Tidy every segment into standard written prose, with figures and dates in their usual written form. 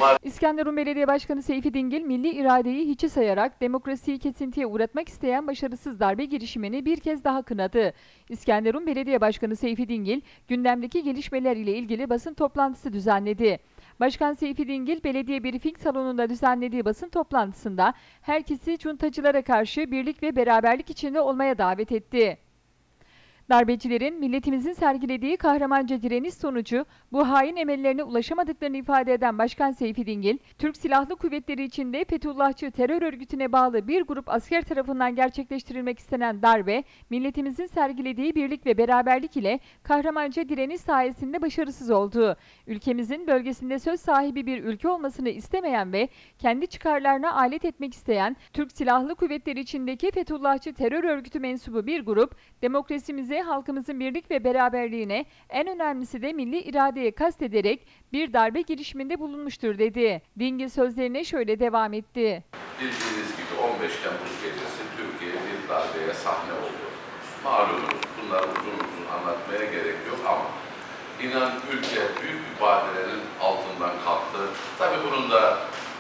İskenderun Belediye Başkanı Seyfi Dingil, milli iradeyi hiçe sayarak demokrasiyi kesintiye uğratmak isteyen başarısız darbe girişimini bir kez daha kınadı. İskenderun Belediye Başkanı Seyfi Dingil, gündemdeki gelişmeler ile ilgili basın toplantısı düzenledi. Başkan Seyfi Dingil, belediye briefing salonunda düzenlediği basın toplantısında herkesi cuntacılara karşı birlik ve beraberlik içinde olmaya davet etti. Darbecilerin milletimizin sergilediği kahramanca direniş sonucu bu hain emellerine ulaşamadıklarını ifade eden Başkan Seyfi Dingil, Türk Silahlı Kuvvetleri içinde Fethullahçı terör örgütüne bağlı bir grup asker tarafından gerçekleştirilmek istenen darbe, milletimizin sergilediği birlik ve beraberlik ile kahramanca direniş sayesinde başarısız oldu. Ülkemizin bölgesinde söz sahibi bir ülke olmasını istemeyen ve kendi çıkarlarına alet etmek isteyen Türk Silahlı Kuvvetleri içindeki Fethullahçı terör örgütü mensubu bir grup, demokrasimize, halkımızın birlik ve beraberliğine, en önemlisi de milli iradeye kastederek bir darbe girişiminde bulunmuştur dedi. Dingil sözlerine şöyle devam etti. Bildiğiniz gibi 15 Temmuz gecesi Türkiye bir darbeye sahne oldu. Malumunuz, bunları uzun uzun anlatmaya gerek yok ama inan ülke büyük bir badirenin altından kalktı. Tabii bunun da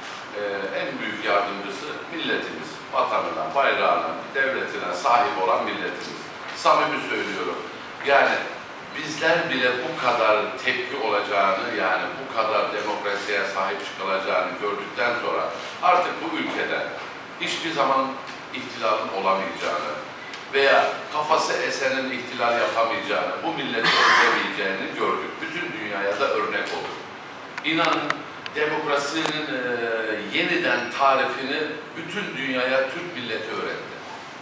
en büyük yardımcısı milletimiz, vatanına, bayrağına, devletine sahip olan milletimiz. Samimi söylüyorum. Yani bizler bile bu kadar tepki olacağını, yani bu kadar demokrasiye sahip çıkılacağını gördükten sonra artık bu ülkede hiçbir zaman ihtilalın olamayacağını veya kafası esenin ihtilal yapamayacağını, bu milleti özlemeyeceğini gördük. Bütün dünyaya da örnek olur. İnanın demokrasinin yeniden tarifini bütün dünyaya Türk milleti öğretti.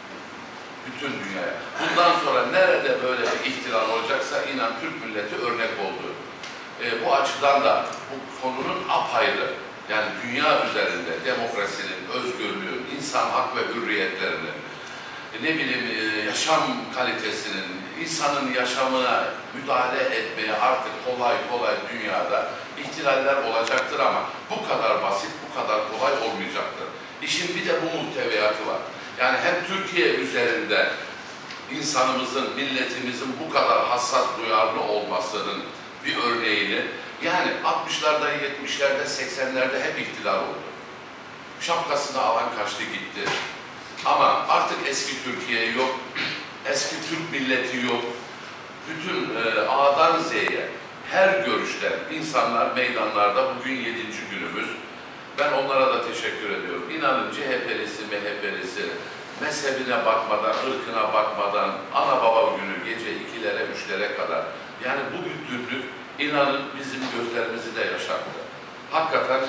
Bütün dünyaya. Bundan sonra nerede böyle bir ihtilal olacaksa inan Türk milleti örnek oldu. Bu açıdan da bu konunun apayrı, yani dünya üzerinde demokrasinin, özgürlüğün, insan hak ve hürriyetlerinin, ne bileyim yaşam kalitesinin, insanın yaşamına müdahale etmeye artık kolay kolay dünyada ihtilaller olacaktır ama bu kadar basit, bu kadar kolay olmayacaktır. İşin bir de bu muhteviyatı var. Yani hem Türkiye üzerinde insanımızın, milletimizin bu kadar hassas, duyarlı olmasının bir örneğini, yani 60'larda, 70'lerde, 80'lerde hep ihtilal oldu. Şapkasını alan kaçtı gitti. Ama artık eski Türkiye yok, eski Türk milleti yok. Bütün A'dan Z'ye, her görüşten insanlar meydanlarda, bugün 7. günümüz. Ben onlara da teşekkür ediyorum. İnanın CHP'lisi, MHP'lisi, mezhebine bakmadan, ırkına bakmadan, ana baba günü gece 2'lere, 3'lere kadar. Yani bu bütünlük inanın bizim gözlerimizi de yaşattı. Hakikaten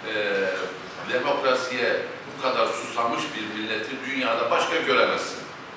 demokrasiye bu kadar susamış bir milleti dünyada başka göremezsin.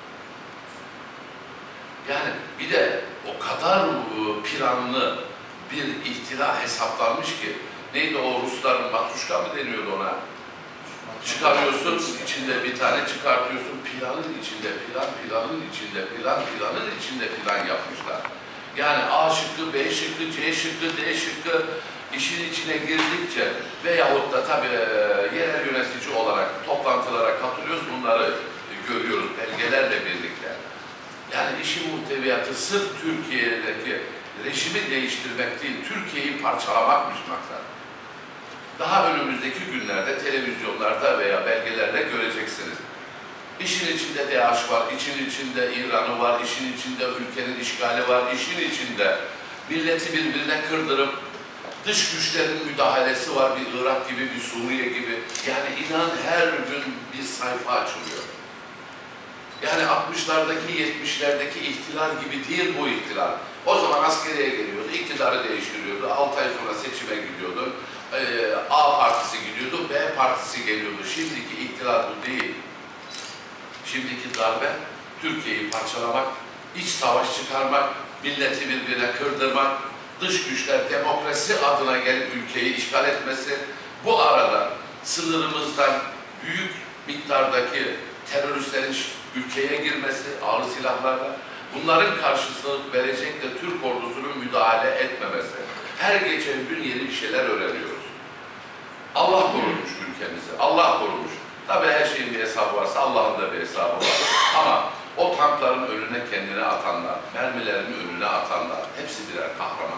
Yani bir de o kadar planlı bir ihtila hesaplanmış ki, neydi o Rusların matruşka mı deniyordu ona? Çıkarıyorsun, içinde bir tane çıkartıyorsun, planın içinde plan, planın içinde plan, planın içinde plan yapmışlar. Yani A şıkkı, B şıkkı, C şıkkı, D şıkkı işin içine girdikçe veyahut da tabii yerel yönetici olarak toplantılara katılıyoruz, bunları görüyoruz belgelerle birlikte. Yani işin muhteviyatı sırf Türkiye'deki rejimi değiştirmek değil, Türkiye'yi parçalamakmış maksat. Daha önümüzdeki günlerde televizyonlarda veya belgelerde göreceksiniz. İşin içinde DAEŞ var, işin içinde İran'ı var, işin içinde ülkenin işgali var, işin içinde milleti birbirine kırdırıp dış güçlerin müdahalesi var, bir Irak gibi, bir Suriye gibi. Yani inan her gün bir sayfa açılıyor. Yani 60'lardaki, 70'lerdeki ihtilal gibi değil bu ihtilal. O zaman askeriye geliyordu, iktidarı değiştiriyordu, 6 ay sonra seçime gidiyordu. A partisi gidiyordu, B partisi geliyordu. Şimdiki ihtilal bu değil. Şimdiki darbe, Türkiye'yi parçalamak, iç savaş çıkarmak, milleti birbirine kırdırmak, dış güçler demokrasi adına gelip ülkeyi işgal etmesi, bu arada sınırımızdan büyük miktardaki teröristlerin ülkeye girmesi, ağır silahlarla, bunların karşısını verecek de Türk ordusunun müdahale etmemesi. Her geçen gün yeni bir şeyler öğreniyoruz. Allah korumuş ülkemizi, Allah korumuş. Tabii her şeyin bir hesabı varsa Allah'ın da bir hesabı var. Ama o tankların önüne kendini atanlar, mermilerin önüne atanlar, hepsi birer kahraman.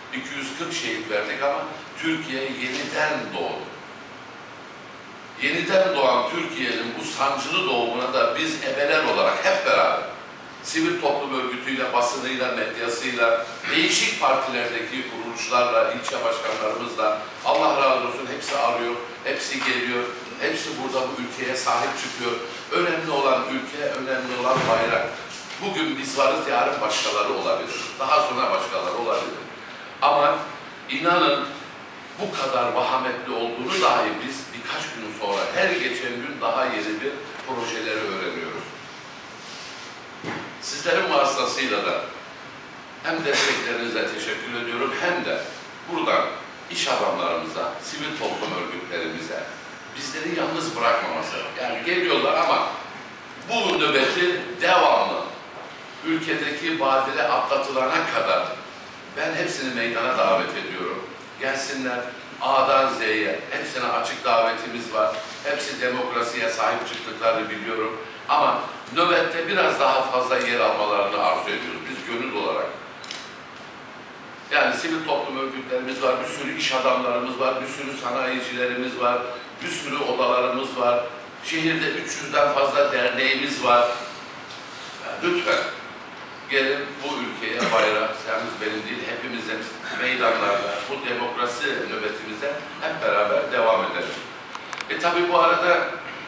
240 şehit verdik ama Türkiye yeniden doğdu. Yeniden doğan Türkiye'nin bu sancılı doğumuna da biz ebeler olarak hep beraber sivil toplum örgütüyle, basınıyla, medyasıyla, değişik partilerdeki kuruluşlarla, ilçe başkanlarımızla, Allah razı olsun hepsi arıyor, hepsi geliyor, hepsi burada bu ülkeye sahip çıkıyor. Önemli olan ülke, önemli olan bayrak. Bugün biz varız, yarın başkaları olabilir. Daha sonra başkaları olabilir. Ama inanın bu kadar vahametli olduğunu dahi biz birkaç gün sonra, her geçen gün daha yeni bir projeleri öğreniyoruz. Sizlerin vasıtasıyla da hem desteklerinize teşekkür ediyorum hem de buradan iş adamlarımıza, sivil toplum örgütlerimize bizleri yalnız bırakmaması. Yani geliyorlar ama bu nöbeti devamlı ülkedeki badire atlatılana kadar ben hepsini meydana davet ediyorum. Gelsinler A'dan Z'ye, hepsine açık davetimiz var. Hepsi demokrasiye sahip çıktıklarını biliyorum. Ama nöbette biraz daha fazla yer almalarını arzu ediyoruz biz gönül olarak. Yani sivil toplum örgütlerimiz var, bir sürü iş adamlarımız var, bir sürü sanayicilerimiz var, bir sürü odalarımız var. Şehirde 300'den fazla derneğimiz var. Yani lütfen gelin bu ülkeye bayrak, yalnız benim değil, hepimizin meydanlarda, bu demokrasi nöbetimize hep beraber devam edelim. Tabii bu arada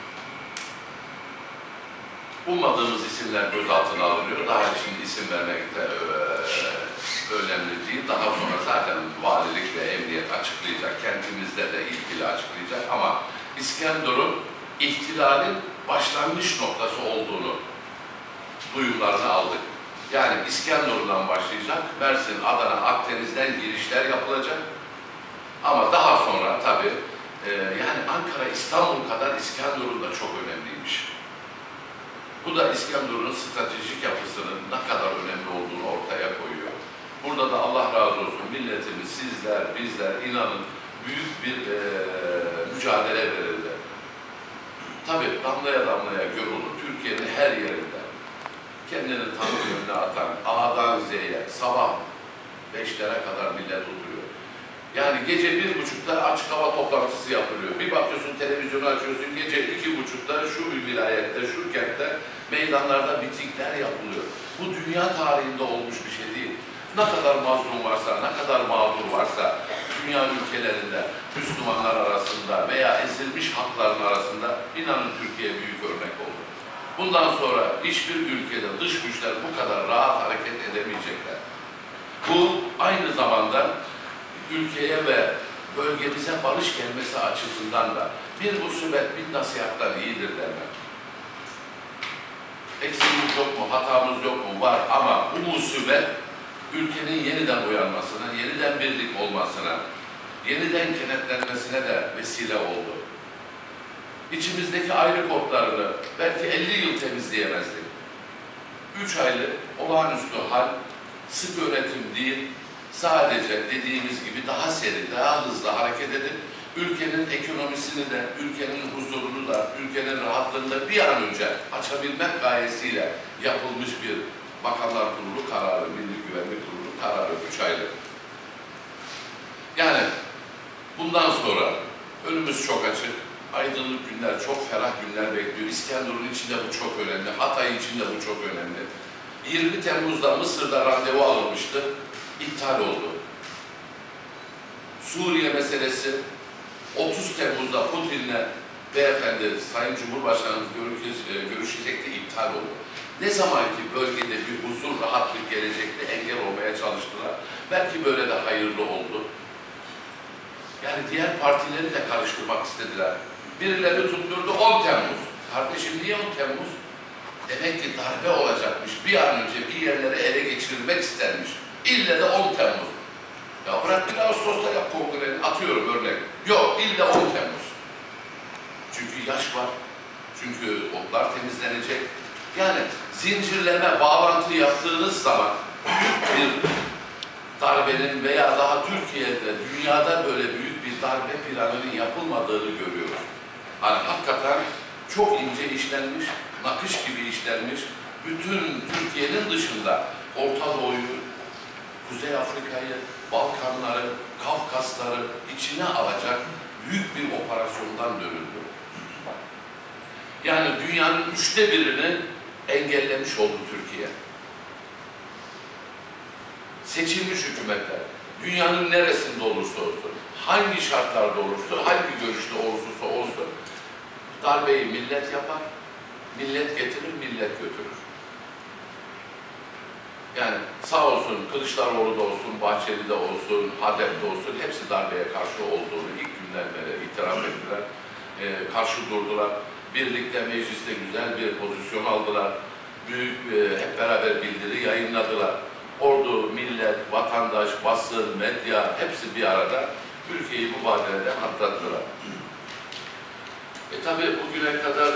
ummadığımız isimler gözaltına alınıyor. Daha şimdi isim vermek de önemli değil. Daha sonra zaten valilik ve emniyet açıklayacak, kentimizde de ilgili açıklayacak ama İskenderun ihtilalin başlangıç noktası olduğunu duyumlarını aldık. Yani İskenderun'dan başlayacak, Mersin, Adana, Akdeniz'den girişler yapılacak. Ama daha sonra tabii yani Ankara, İstanbul kadar İskenderun da çok önemliymiş. Bu da İskenderun'un stratejik yapısının ne kadar önemli olduğunu ortaya koyuyor. Burada da Allah razı olsun milletimiz, sizler, bizler inanın büyük bir mücadele verildi. Tabii damlaya damlaya göl olur. Türkiye'nin her yerinde kendini tanrı önüne atan A'dan Z'ye sabah 5'lere kadar millet oturuyor. Yani gece 1.30'da açık hava toplantısı yapılıyor. Bir bakıyorsun televizyonu açıyorsun gece 2.30'da şu vilayette, şu kentte meydanlarda mitingler yapılıyor. Bu dünya tarihinde olmuş bir şey değil. Ne kadar mazlum varsa, ne kadar mağdur varsa dünya ülkelerinde, Müslümanlar arasında veya ezilmiş halkların arasında inanın Türkiye büyük örnek oldu. Bundan sonra hiçbir ülkede dış güçler bu kadar rahat hareket edemeyecekler. Bu aynı zamanda ülkeye ve bölgemize barış gelmesi açısından da bir musibet bir nasihattan iyidir derler. Eksiğimiz yok mu, hatamız yok mu? Var ama bu musibet ülkenin yeniden uyanmasına, yeniden birlik olmasına, yeniden kenetlenmesine de vesile oldu. İçimizdeki ayrı kodlarını belki 50 yıl temizleyemezdik. 3 aylık olağanüstü hal, sık yönetim değil, sadece dediğimiz gibi daha seri, daha hızlı hareket edip ülkenin ekonomisini de, ülkenin huzurunu da, ülkenin rahatlığını da bir an önce açabilmek gayesiyle yapılmış bir Bakanlar Kurulu kararı, Milli Güvenlik Kurulu kararı 3 aylık. Yani bundan sonra önümüz çok açık, aydınlık günler, çok ferah günler bekliyor. İskenderun için de bu çok önemli, Hatay için de bu çok önemli. 20 Temmuz'da Mısır'da randevu alınmıştı, iptal oldu. Suriye meselesi 30 Temmuz'da Putin'le beyefendi Sayın Cumhurbaşkanımız görüşecekti, iptal oldu. Ne zaman ki bölgede bir huzur, rahatlık gelecekti, engel olmaya çalıştılar. Belki böyle de hayırlı oldu. Yani diğer partileri de karıştırmak istediler. Birileri tutturdu 10 Temmuz. Kardeşim niye 10 Temmuz? Demek ki darbe olacakmış. Bir an önce bir yerleri ele geçirilmek istenmiş. İlle de 10 Temmuz. Ya bırak bir Ağustos'ta yap kongreni. Atıyorum örnek. Yok, ille 10 Temmuz. Çünkü yaş var. Çünkü otlar temizlenecek. Yani zincirleme, bağlantı yaptığınız zaman büyük bir darbenin veya daha Türkiye'de, dünyada böyle büyük bir darbe planının yapılmadığını görüyoruz. Hani hakikaten çok ince işlenmiş, nakış gibi işlenmiş, bütün Türkiye'nin dışında Orta Doğu'yu, Kuzey Afrika'yı, Balkanları, Kafkasları içine alacak büyük bir operasyondan dönüldü. Yani dünyanın 1/3'ünü engellemiş oldu Türkiye. Seçilmiş hükümetler, dünyanın neresinde olursa olsun, hangi şartlarda olursa, hangi görüşte olursa olsun, darbeyi millet yapar, millet getirir, millet götürür. Yani sağ olsun Kılıçdaroğlu'da olsun, Bahçeli'de olsun, HADEP'de olsun, hepsi darbeye karşı olduğunu ilk günden beri itiraf ettiler, karşı durdular. Birlikte mecliste güzel bir pozisyon aldılar, büyük hep beraber bildiri yayınladılar. Ordu, millet, vatandaş, basın, medya hepsi bir arada Türkiye'yi bu badireden atlattılar. Tabii bugüne kadar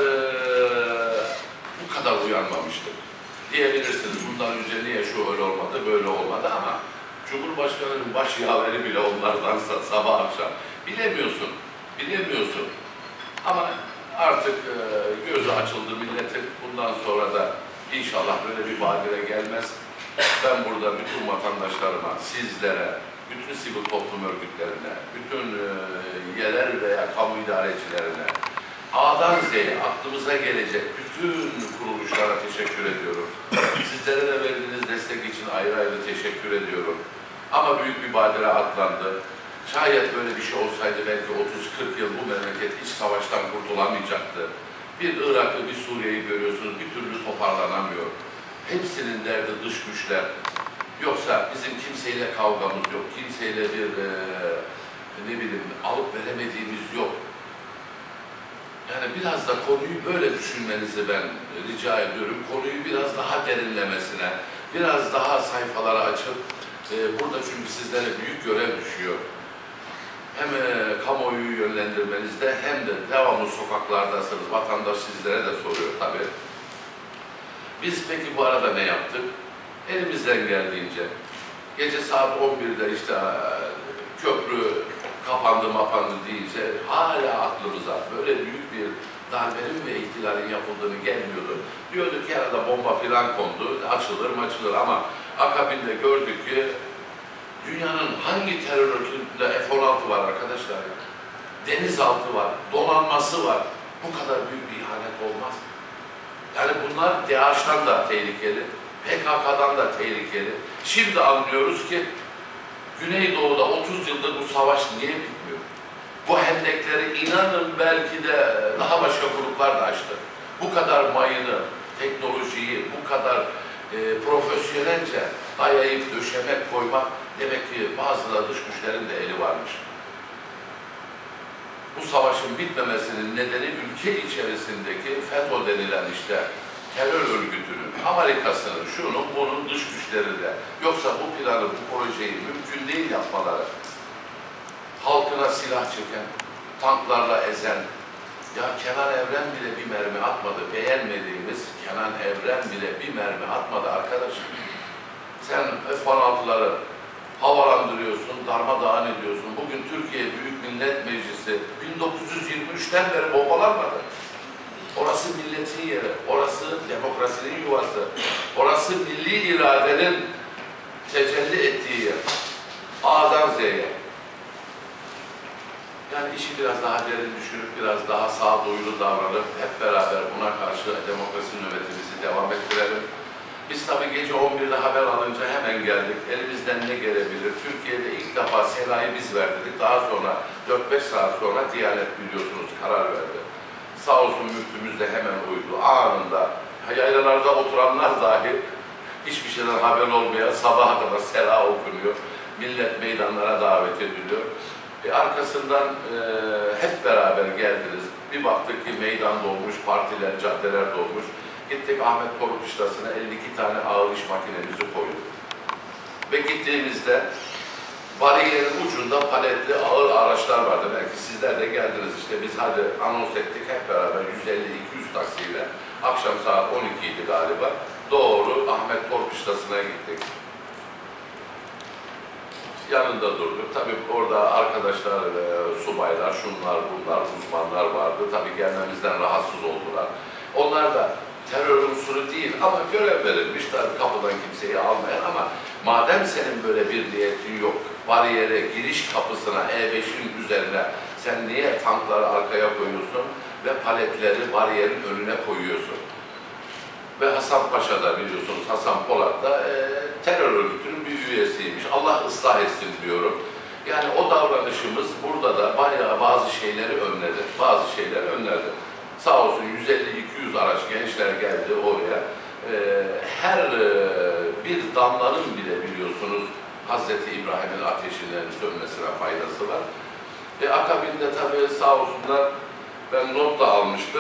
bu kadar uyanmamıştık. Diyebilirsiniz bundan önce niye şu öyle olmadı, böyle olmadı ama Cumhurbaşkanı'nın baş yaveri bile onlardansa sabah akşam bilemiyorsun, bilemiyorsun. Ama artık gözü açıldı milletin. Bundan sonra da inşallah böyle bir badire gelmez. Ben burada bütün vatandaşlarıma, sizlere, bütün sivil toplum örgütlerine, bütün yerel veya kamu idarecilerine, A'dan Z'ye aklımıza gelecek bütün kuruluşlara teşekkür ediyorum. Sizlere de verdiğiniz destek için ayrı ayrı teşekkür ediyorum. Ama büyük bir badire atlandı. Şayet böyle bir şey olsaydı belki 30-40 yıl bu memleket hiç savaştan kurtulamayacaktı. Bir Irak'ı, bir Suriye'yi görüyorsunuz, bir türlü toparlanamıyor. Hepsinin derdi dış güçler. Yoksa bizim kimseyle kavgamız yok, kimseyle bir ne bileyim alıp veremediğimiz yok. Yani biraz da konuyu böyle düşünmenizi ben rica ediyorum. Konuyu biraz daha derinlemesine, biraz daha sayfalara açıp burada çünkü sizlere büyük görev düşüyor. Hem kamuoyu yönlendirmenizde hem de devamlı sokaklardasınız. Vatandaş sizlere de soruyor tabii. Biz peki bu arada ne yaptık? Elimizden geldiğince gece saat 11'de işte köprü kapandı deyince hala aklımıza böyle büyük bir darbenin ve ihtilalin yapıldığını gelmiyordu. Diyorduk ki arada bomba filan kondu, açılır mı açılır ama akabinde gördük ki dünyanın hangi terör örgütünde F-16 var arkadaşlar? Denizaltı var, donanması var. Bu kadar büyük bir ihanet olmaz. Yani bunlar DAEŞ'tan da tehlikeli, PKK'dan da tehlikeli. Şimdi anlıyoruz ki Güneydoğu'da 30 yıldır bu savaş niye bitmiyor? Bu hendekleri inanın belki de daha başka gruplar da açtı. Bu kadar mayını, teknolojiyi, bu kadar profesyonelce dayayıp döşemek, koymak demek ki bazı dış güçlerin de eli varmış. Bu savaşın bitmemesinin nedeni ülke içerisindeki FETÖ denilen işte terör örgütünün, Amerika'sının, şunun, bunun dış güçleri de. Yoksa bu planı, bu projeyi mümkün değil yapmaları. Halkına silah çeken, tanklarla ezen, ya Kenan Evren bile bir mermi atmadı, beğenmediğimiz Kenan Evren bile bir mermi atmadı arkadaşım. Sen F-16'ları havalandırıyorsun, darmadağın ediyorsun. Bugün Türkiye Büyük Millet Meclisi 1923'ten beri bombalanmadı. Orası milletin yeri, orası demokrasinin yuvası, orası milli iradenin tecelli ettiği yer. A'dan Z'ye. Yani işi biraz daha derin düşünüp, biraz daha sağduyulu davranıp hep beraber buna karşı demokrasi nöbetimizi devam ettirelim. Biz tabii gece 11'de haber alınca hemen geldik. Elimizden ne gelebilir? Türkiye'de ilk defa Sela'yı biz verdik. Daha sonra 4-5 saat sonra Diyanet biliyorsunuz karar verdi. Sağ olsun müftümüz de hemen uydu. Anında yaylalarda oturanlar dahi hiçbir şeyden haber olmayan sabaha kadar Sela okunuyor. Millet meydanlara davet ediliyor. Arkasından hep beraber geldiniz. Bir baktık ki meydan dolmuş, partiler, caddeler dolmuş. Gittik Ahmet Korkut İşlası'na 52 tane ağır iş makinemizi koyduk. Ve gittiğimizde bariyerin ucunda paletli ağır araçlar vardı. Belki sizler de geldiniz işte. Biz hadi anons ettik hep beraber 150-200 taksiyle. Akşam saat 12 idi galiba. Doğru Ahmet Korkut İşlası'na gittik. Yanında durduk. Tabii orada arkadaşlar, subaylar, şunlar, bunlar, uzmanlar vardı. Tabii gelmemizden rahatsız oldular. Onlar da terör unsuru değil ama görev verilmiş tabii kapıdan kimseyi almayan ama madem senin böyle bir niyetin yok, bariyere, giriş kapısına, E5'in üzerine sen niye tankları arkaya koyuyorsun ve paletleri bariyerin önüne koyuyorsun? Ve Hasan Paşa da biliyorsunuz, Hasan Polat da terör örgütünün bir üyesiymiş. Allah ıslah etsin diyorum. Yani o davranışımız burada da bayağı bazı şeyleri önledi. Bazı şeyleri önledi. Sağ olsun 150-200 araç gençler geldi oraya. Her bir damlanın bile biliyorsunuz Hazreti İbrahim'in ateşinin sönmesine faydası var. Akabinde tabii sağ olsunlar ben not da almıştım.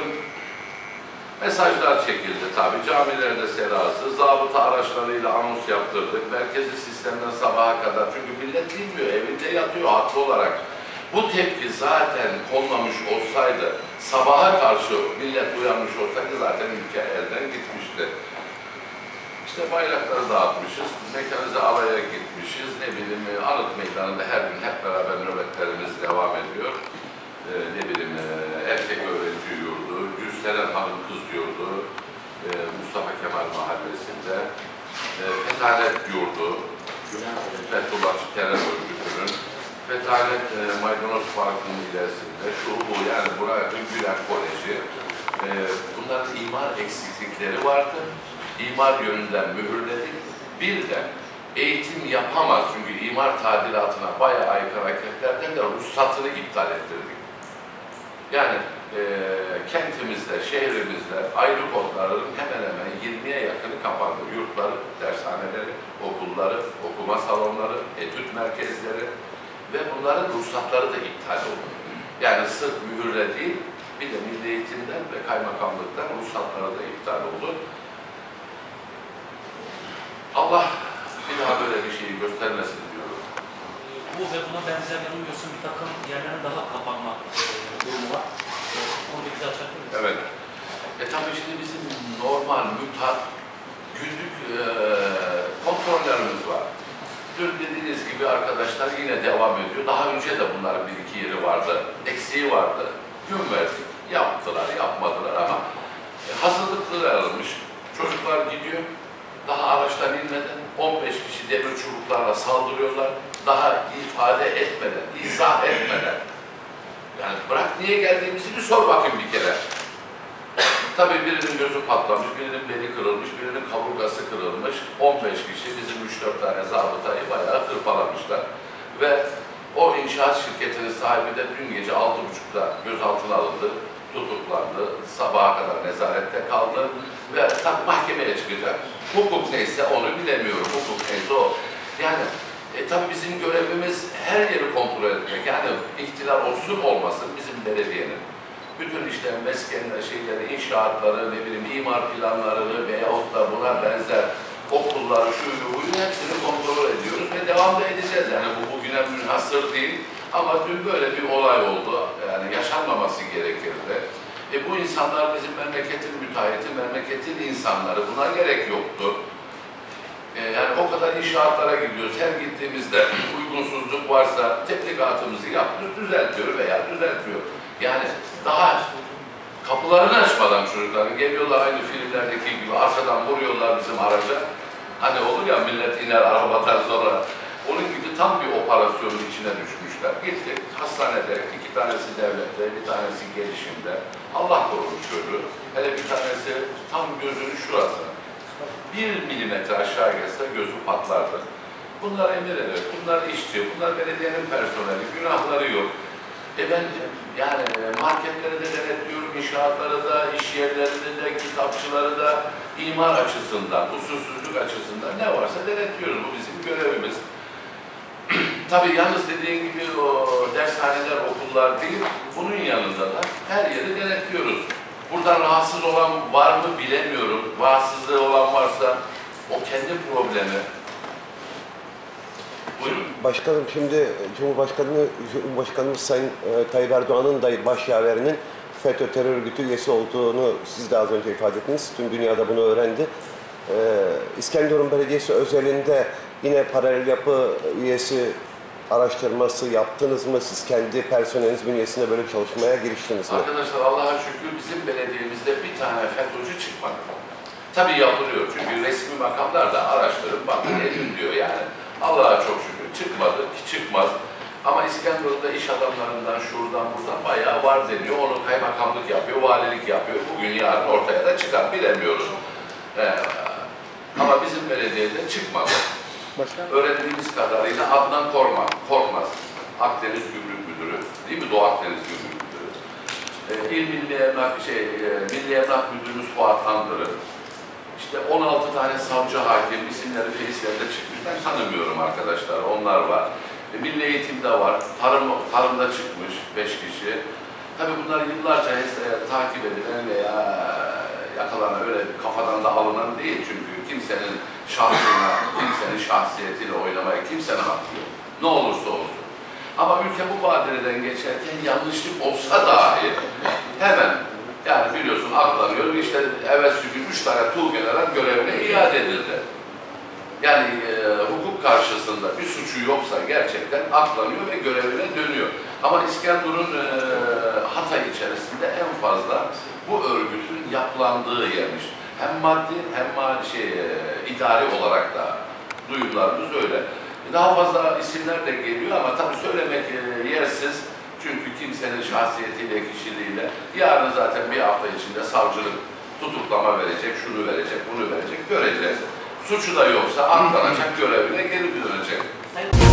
Mesajlar çekildi tabii. Camilerde serası, zabıta araçlarıyla anons yaptırdık. Merkezi sistemden sabaha kadar. Çünkü millet bilmiyor, evinde yatıyor haklı olarak. Bu tepki zaten konmamış olsaydı, sabaha karşı millet uyanmış olsaydı zaten ülke elden gitmişti. İşte bayrakları dağıtmışız, mekanize alaya gitmişiz, ne bileyim Anıt Meydanı'nda her gün hep beraber nöbetlerimiz devam ediyor. Ne bileyim erkek öğrenci yurdu, Gülseren Hanım kız yurdu, Mustafa Kemal Mahallesi'nde, Fetalet yurdu, Fethullahçı terör örgütünün, Fetalet Maydanoz Parkı'nın ilerisinde, şu bu yani buraya Gülen Koleji, bunların imar eksiklikleri vardı. İmar yönünden mühürledik. Bir de eğitim yapamaz çünkü imar tadilatına bayağı aykırı hareketlerden de ruhsatını iptal ettirdik. Yani kentimizde, şehrimizde ayrı kodların hemen hemen 20'ye yakını kapandı. Yurtları, dershaneleri, okulları, okuma salonları, etüt merkezleri ve bunların ruhsatları da iptal oldu. Yani sırf mühürle değil, bir de Milli Eğitim'den ve Kaymakamlık'tan ruhsatları da iptal oldu. Allah bir daha böyle bir şeyi göstermesin diyorum. Bu ve buna benzer yanılmıyorsun bir takım yerlerin daha kapanma durumu var. Onu bize açabilir misiniz? Evet. Tabii şimdi bizim normal, mütat, günlük kontrollerimiz var. Dün dediğiniz gibi arkadaşlar yine devam ediyor. Daha önce de bunların bir iki yeri vardı, eksiği vardı. Gün verdik, yaptılar, yapmadılar ama hazırlıkları alınmış. Çocuklar gidiyor. Daha araçtan inmeden 15 kişi demir çubuklarla saldırıyorlar. Daha ifade etmeden, izah etmeden. Yani bırak niye geldiğimizi bir sor bakayım bir kere. Tabii birinin gözü patlamış, birinin beli kırılmış, birinin kaburgası kırılmış. 15 kişi bizim 3-4 tane zabıtayı bayağı hırpalamışlar. Ve o inşaat şirketinin sahibi de dün gece 6.30'da gözaltına alındı, tutuklandı, sabaha kadar nezarette kaldı ve tam mahkemeye çıkacak. Hukuk neyse onu bilemiyorum, hukuk neyse o. Yani tabii bizim görevimiz her yeri kontrol etmek. Yani ihtilal olsun olmasın bizim belediyenin. Bütün işte meskenler, şeyleri, inşaatları, ne bileyim imar planlarını veyahut da buna benzer okulları, şuyu, buyu hepsini kontrol ediyoruz ve devam da edeceğiz. Yani bu bugüne münhasır değil ama dün böyle bir olay oldu. Yani yaşanmaması gerekirdi. Bu insanlar bizim memleketin müteahhiti, memleketin insanları. Buna gerek yoktu. Yani o kadar inşaatlara gidiyoruz. Her gittiğimizde uygunsuzluk varsa tebligatımızı yapıyoruz, düzeltiyor veya düzeltmiyor. Yani daha kapılarını açmadan çocukların geliyorlar aynı filmlerdeki gibi arkadan vuruyorlar bizim araca. Hani olur ya millet iner arabadan sonra. Onun gibi tam bir operasyonun içine düşmüşler. Gittik hastanede, 2 tanesi devlette, bir tanesi gelişimde. Allah korumuş çocuğu. Hele bir tanesi tam gözünün şurası. 1 milimetre aşağı gelse gözü patlardı. Bunlar emireler, bunlar işçi, bunlar belediyenin personeli, günahları yok. Ben yani marketleri de denetliyorum, inşaatları da, iş yerlerini de, kitapçıları da, imar açısından, usulsüzlük açısından ne varsa denetliyoruz. Bu bizim görevimiz. Tabii yalnız dediğin gibi o dershaneler, okullar değil, bunun yanında da her yeri denetliyoruz. Buradan rahatsız olan var mı bilemiyorum. Rahatsızlığı olan varsa o kendi problemi. Buyurun. Başkanım şimdi Cumhurbaşkanımız Sayın Tayyip Erdoğan'ın da başyaverinin FETÖ terör örgütü üyesi olduğunu siz de az önce ifade ettiniz. Tüm dünyada bunu öğrendi. İskenderun Belediyesi özelinde yine paralel yapı üyesi araştırması yaptınız mı? Siz kendi personeliniz bünyesinde böyle bir çalışmaya giriştiniz mi? Arkadaşlar Allah'a şükür bizim belediyemizde bir tane FETÖ'cü çıkmadı. Tabii yapılıyor çünkü resmi makamlar da araştırıp bakın edin diyor yani. Allah'a çok şükür çıkmadı ki çıkmaz. Ama İskenderun'da iş adamlarından şuradan buradan bayağı var deniyor. Onu kaymakamlık yapıyor, valilik yapıyor. Bugün yarın ortaya da çıkar bilemiyoruz. Ama bizim belediyede çıkmadı. Öğrendiğimiz kadarıyla Adnan Korkmaz, Akdeniz Gümrük Müdürü, değil mi? Doğu Akdeniz Gümrük Müdürü. Milli Emlak Müdürümüz Fuat Andırı. İşte 16 tane savcı hakim, isimleri Face'lerde çıkmış. Ben tanımıyorum arkadaşlar, onlar var. Milli Eğitim'de var, tarımda çıkmış 5 kişi. Tabii bunlar yıllarca takip edilen veya yakalanan öyle kafadan da alınan değil çünkü kimsenin şahsına, kimsenin şahsiyetiyle oynamaya kimsenin hakkı yok. Ne olursa olsun. Ama ülke bu badireden geçerken yanlışlık olsa dahi hemen yani biliyorsun aklanıyor. İşte evvelsi gün 3 tane tuğgeneral görevine iade edildi. Yani hukuk karşısında bir suçu yoksa gerçekten aklanıyor ve görevine dönüyor. Ama İskenderun Hatay içerisinde en fazla bu örgütün yapılandığı yermiş. Hem maddi hem idari olarak da duyumlarımız öyle. Daha fazla isimler de geliyor ama tabii söylemek yersiz. Çünkü kimsenin şahsiyetiyle, kişiliğiyle yarın zaten bir hafta içinde savcılık tutuklama verecek, şunu verecek, bunu verecek, göreceğiz. Suçu da yoksa aklanacak, görevine geri dönecek.